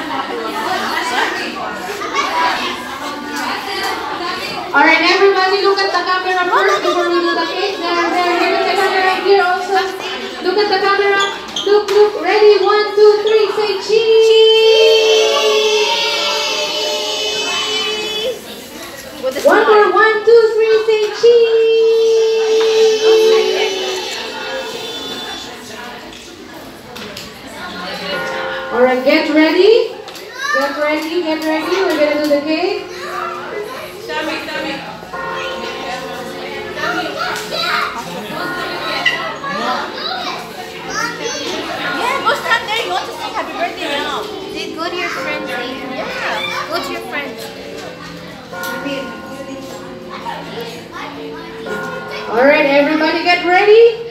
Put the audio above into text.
Alright, everybody look at the camera first before we do the cake. There, look at the camera here also. Look at the camera. Look, ready? 1, 2, 3, say cheese! One more, 1, 2, 3, say cheese! Alright, get ready. Get ready. We're gonna do the cake. You want to sing happy birthday now? Dude, go to your friends. Yeah, go to your friends. Alright, everybody get ready.